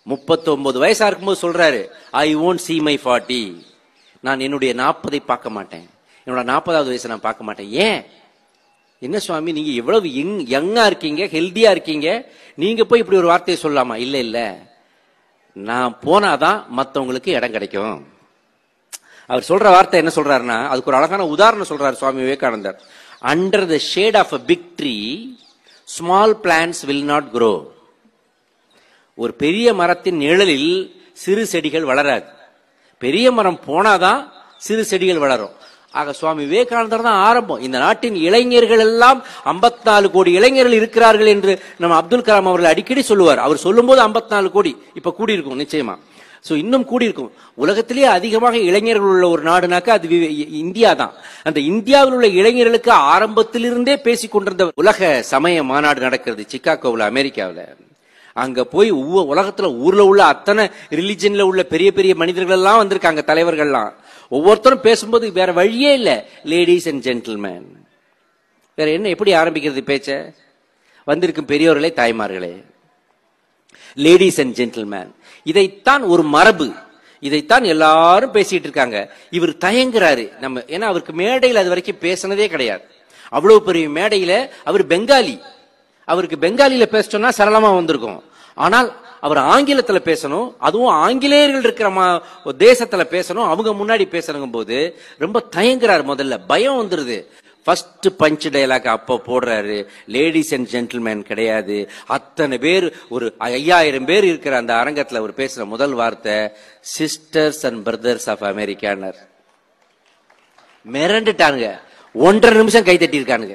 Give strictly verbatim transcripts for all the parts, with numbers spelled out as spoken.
முப்பத்தொன்பது வயசா இருக்கும்போது சொல்றாரு, I won't see my forty. நான் என்னுடைய நாற்பதை பார்க்க மாட்டேன், என்னோட நாற்பதாவது வயசை நான் பார்க்க மாட்டேன். ஏன்? என்ன சுவாமி நீங்க எவ்வளவு யங்கா இருக்கீங்க, ஹெல்தியா இருக்கீங்க, நீங்க போய் இப்படி ஒரு வார்த்தையை சொல்லலாமா? இல்ல இல்ல, நான் போனாதான் மத்தவங்களுக்கு இடம் கிடைக்கும். அவர் சொல்ற வார்த்தை என்ன சொல்றாருன்னா, அதுக்கு ஒரு அழகான உதாரணம் சொல்றாரு Swami Vivekananda. Under the shade of a big tree small plants will not grow. ஒரு பெரிய மரத்தின் நிழலில் சிறு செடிகள் வளராது. பெரிய மரம் போனாதான் சிறு செடிகள் வளரும். ஆக சுவாமி விவேகானந்தர் தான் ஆரம்பம். இந்த நாட்டின் இளைஞர்கள் எல்லாம் ஐம்பத்தி நாலு கோடி இளைஞர்கள் இருக்கிறார்கள் என்று நம்ம அப்துல் கலாம் அவர்கள் அடிக்கடி சொல்லுவார். அவர் சொல்லும் போது ஐம்பத்தி நாலு கோடி இப்ப கூடி இருக்கும் நிச்சயமா. சோ இன்னும் கூடி இருக்கும். உலகத்திலேயே அதிகமாக இளைஞர்கள் உள்ள ஒரு நாடுனாக்கா அது இந்தியா தான். அந்த இந்தியாவில் உள்ள இளைஞர்களுக்கு ஆரம்பத்திலிருந்தே பேசிக் கொண்டிருந்த உலக சமய மாநாடு நடக்கிறது சிக்காகோவில், அமெரிக்காவில். அங்க போய் உலகத்துல ஊர்ல உள்ள அத்தனை ரிலிஜன்ல உள்ள பெரிய பெரிய மனிதர்கள் எல்லாம் வந்திருக்காங்க, தலைவர்கள்லாம். ஒவ்வொருத்தரும் பேசும்போது வேற வழியே இல்ல, லேடிஸ் அண்ட் ஜென்டில்மேன். வேற என்ன, எப்படி ஆரம்பிக்கிறது பேச்ச? வந்திருக்கும் பெரியோர்களே, தாய்மார்களே, லேடிஸ் அண்ட் ஜென்டில்மேன். இதைத்தான் ஒரு மரபு, இதைத்தான் எல்லாரும் பேசிட்டு இருக்காங்க. இவர் தயங்குறாரு நம்ம, ஏன்னா அவருக்கு மேடையில் அது வரைக்கும் பேசினதே கிடையாது. அவ்வளவு பெரிய மேடையில அவர் பெங்காலி, அவருக்கு பெங்காலியில பேச சொன்னா சரளமா வந்திருக்கும். ஆனால் அவர் ஆங்கிலத்துல பேசணும், அதுவும் ஆங்கிலேயர்கள் இருக்கிற தேசத்துல பேசணும், அவங்க முன்னாடி பேசணும் போது ரொம்ப தயங்குறாரு. முதல்ல பயம் வந்துருது. ஃபர்ஸ்ட் பஞ்ச் டயலாக் அப்ப போடுறாரு, லேடிஸ் அண்ட் ஜென்டில்மேன் கிடையாது. அத்தனை பேர், ஒரு ஐயாயிரம் பேர் இருக்கிற அந்த அரங்கத்துல அவர் பேசுற முதல் வார்த்தை சிஸ்டர்ஸ் அண்ட் பிரதர்ஸ் ஆஃப் அமெரிக்கானர். மிரண்டுட்டானுங்க, ஒன்றரை நிமிஷம் கை தட்டி இருக்கானுங்க.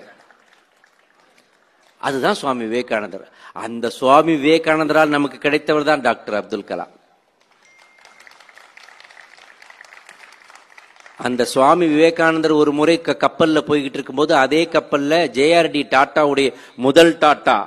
அதுதான் சுவாமி விவேகானந்தர். அந்த சுவாமி விவேகானந்தரால் நமக்கு கிடைத்தவர் தான் டாக்டர் அப்துல் கலாம். அந்த சுவாமி விவேகானந்தர் ஒரு முறை கப்பல்ல போய்கிட்டு இருக்கும்போது, அதே கப்பல்ல ஜேஆர்டி டாட்டாவுடைய முதல் டாட்டா,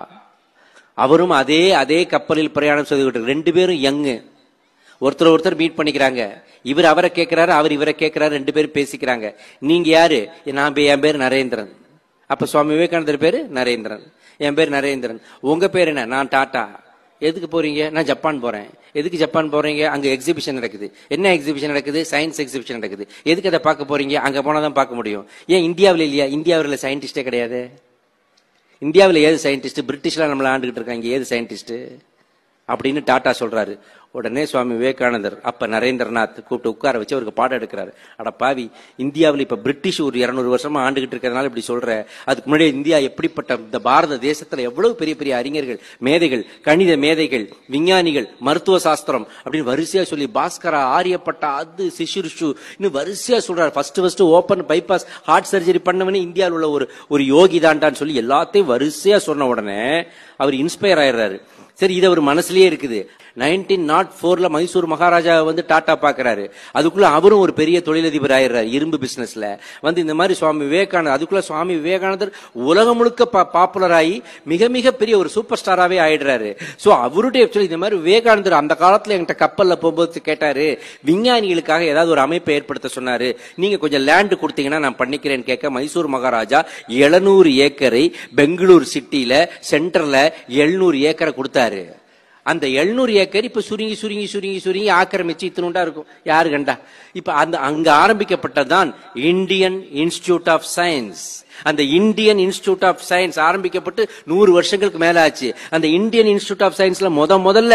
அவரும் அதே அதே கப்பலில் பிரயாணம் செய்துகிட்டு, ரெண்டு பேரும் யங்கு, ஒருத்தர் ஒருத்தர் மீட் பண்ணிக்கிறாங்க. இவர் அவரை கேட்கிறாரு, அவர் இவரை கேட்கிறாரு, ரெண்டு பேரும் பேசிக்கிறாங்க. நீங்க யாரு? நான் என் பேர் நரேந்திரன். அப்ப சுவாமி விவேகானந்தர் பேரு நரேந்திரன். என் பேர் நரேந்திரன். உங்க பேர் என்ன? நான் டாட்டா. எதுக்கு போறீங்க? நான் ஜப்பான் போறேன். எதுக்கு ஜப்பான் போறீங்க? அங்க எக்ஸிபிஷன் நடக்குது. என்ன எக்ஸிபிஷன் நடக்குது? சயின்ஸ் எக்ஸிபிஷன் நடக்குது. எதுக்கு அதை பார்க்க போறீங்க? அங்க போனாதான் பார்க்க முடியும். ஏன் இந்தியாவில் இல்லையா? இந்தியாவில் சயின்டிஸ்டே கிடையாது. இந்தியாவில் ஏது சயின்டிஸ்ட்? பிரிட்டிஷ்லாம் நம்மள ஆண்டுகிட்டு இருக்காங்க, ஏது சயின்டிஸ்ட் அப்படின்னு டாட்டா சொல்றாரு. உடனே சுவாமி விவேகானந்தர் அப்ப நரேந்திரநாத் கூப்பிட்டு உட்கார வச்சு அவருக்கு பாடம் எடுக்கிறாரு. அட பாவி, இந்தியாவில் இப்ப பிரிட்டிஷ் ஒரு இருநூறு வருஷமா ஆண்டுகிட்டு இருக்கிறதுனால இப்படி சொல்ற, அதுக்கு முன்னாடி இந்தியா எப்படிப்பட்ட, இந்த பாரத தேசத்துல எவ்வளவு பெரிய பெரிய அறிஞர்கள், மேதைகள், கணித மேதைகள், விஞ்ஞானிகள், மருத்துவ சாஸ்திரம் அப்படின்னு வரிசையா சொல்லி, பாஸ்கரா, ஆரியப்பட்டா, அது சிசுருஷு இன்னும் வரிசையா சொல்றாரு. First first open bypass heart surgery பண்ணவனே இந்தியாவில் உள்ள ஒரு ஒரு யோகி தாண்டான்னு சொல்லி எல்லாத்தையும் வரிசையா சொன்ன உடனே அவர் இன்ஸ்பயர் ஆயிடுறாரு. சரி, இது அவர் மனசுலயே இருக்குது. நைன்டீன் நாட் போர்ல மைசூர் மகாராஜா வந்து டாட்டா பாக்குறாரு. அதுக்குள்ள அவரும் ஒரு பெரிய தொழிலதிபர் ஆயிடுறாரு இரும்பு பிசினஸ்ல. வந்து இந்த மாதிரி சுவாமி விவேகானந்தர், அதுக்குள்ள சுவாமி விவேகானந்தர் உலகம் முழுக்க பாப்புலர் ஆகி மிக மிக பெரிய ஒரு சூப்பர் ஸ்டாராவே ஆயிடுறாரு. சோ அவருடைய இந்த மாதிரி விவேகானந்தர் அந்த காலத்துல என்கிட்ட கப்பல்ல போகும்போது கேட்டாரு, விஞ்ஞானிகளுக்காக ஏதாவது ஒரு அமைப்பை ஏற்படுத்த சொன்னாரு. நீங்க கொஞ்சம் லேண்ட் கொடுத்தீங்கன்னா நான் பண்ணிக்கிறேன்னு கேட்க, மைசூர் மகாராஜா எழுநூறு ஏக்கரை பெங்களூர் சிட்டில சென்டர்ல எழுநூறு ஏக்கரை கொடுத்தாரு. அந்த எழுநூறு ஏக்கர் இப்ப சுருங்கி சுருங்கி சுருங்கி சுருங்கி ஆக்கிரமிச்சு இத்தனுண்டா இருக்கும். யாரு கண்டா? இப்ப அந்த அங்க ஆரம்பிக்கப்பட்டதான் இந்தியன் இன்ஸ்டிடியூட் ஆஃப் சயின்ஸ். அந்த இந்தியன் இன்ஸ்டிடியூட் ஆஃப் சயின்ஸ் ஆரம்பிக்கப்பட்டு நூறு வருஷங்களுக்கு மேல ஆச்சு. அந்த இந்தியன் இன்ஸ்டிடியூட் ஆஃப் சயின்ஸ்ல முத முதல்ல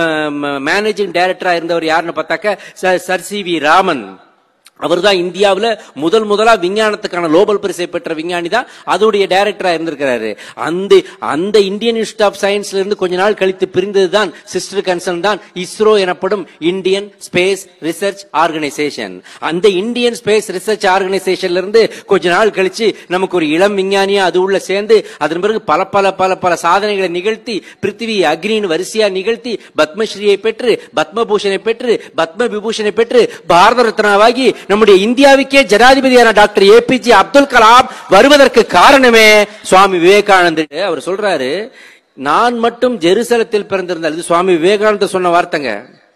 மேனேஜிங் டைரக்டரா இருந்தவர் யாருன்னு பார்த்தாக்க சர் சி வி ராமன். அவர் தான் இந்தியாவில் முதல் முதலா விஞ்ஞானத்துக்கான நோபல் பரிசை பெற்ற விஞ்ஞானி தான், அதோடைய டைரக்டரா இருந்திருக்கிறாரு. அந்த அந்த இந்தியன் இன்ஸ்டிடியூட் ஆஃப் சயின்ஸ்ல இருந்து கொஞ்ச நாள் கழித்து பிரிந்தது தான் சிஸ்டர் கன்சர்ன் தான் இஸ்ரோ எனப்படும் இந்தியன் ஸ்பேஸ் ரிசர்ச் ஆர்கனைசேஷன். அந்த இந்தியன் ஸ்பேஸ் ரிசர்ச் ஆர்கனைசேஷன்ல இருந்து கொஞ்ச நாள் கழிச்சு நமக்கு ஒரு இளம் விஞ்ஞானியா அது உள்ள சேர்ந்து, அதன் பிறகு பல பல பல பல சாதனைகளை நிகழ்த்தி, பிருத்திவி அக்னியின் வரிசையா நிகழ்த்தி, பத்மஸ்ரீயை பெற்று, பத்மபூஷனை பெற்று, பத்ம விபூஷனை பெற்று, பாரத ரத்னாவாகி நம்முடைய இந்தியாவுக்கே ஜனாதிபதியான டாக்டர் ஏபிஜே அப்துல் கலாம் வருவதற்கு காரணமே சுவாமி விவேகானந்தர். அவர் சொல்றாரு, நான் மட்டும் ஜெருசலத்தில் பிறந்திருந்தால், இது சுவாமி விவேகானந்தர் சொன்ன வார்த்தைங்க.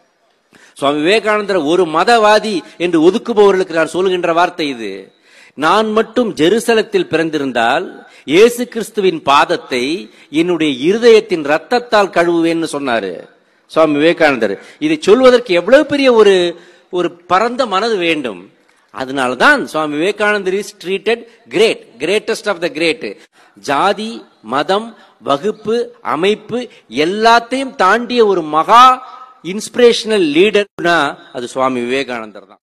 சுவாமி விவேகானந்தர் ஒரு மதவாதி என்று ஒதுக்குபவர்களுக்கு நான் சொல்லுகின்ற வார்த்தை இது. நான் மட்டும் ஜெருசலத்தில் பிறந்திருந்தால் இயேசு கிறிஸ்துவின் பாதத்தை என்னுடைய இருதயத்தின் ரத்தத்தால் கழுவுவேன்னு சொன்னாரு. சுவாமி விவேகானந்தர். இதை சொல்வதற்கு எவ்வளவு பெரிய ஒரு ஒரு பரந்த மனது வேண்டும். அதனால்தான் Swami Vivekananda is treated great, greatest of the great. ஜாதி, மதம், வகுப்பு, அமைப்பு எல்லாத்தையும் தாண்டிய ஒரு மகா இன்ஸ்பிரேஷனல் லீடர்னா அது சுவாமி விவேகானந்தர் தான்.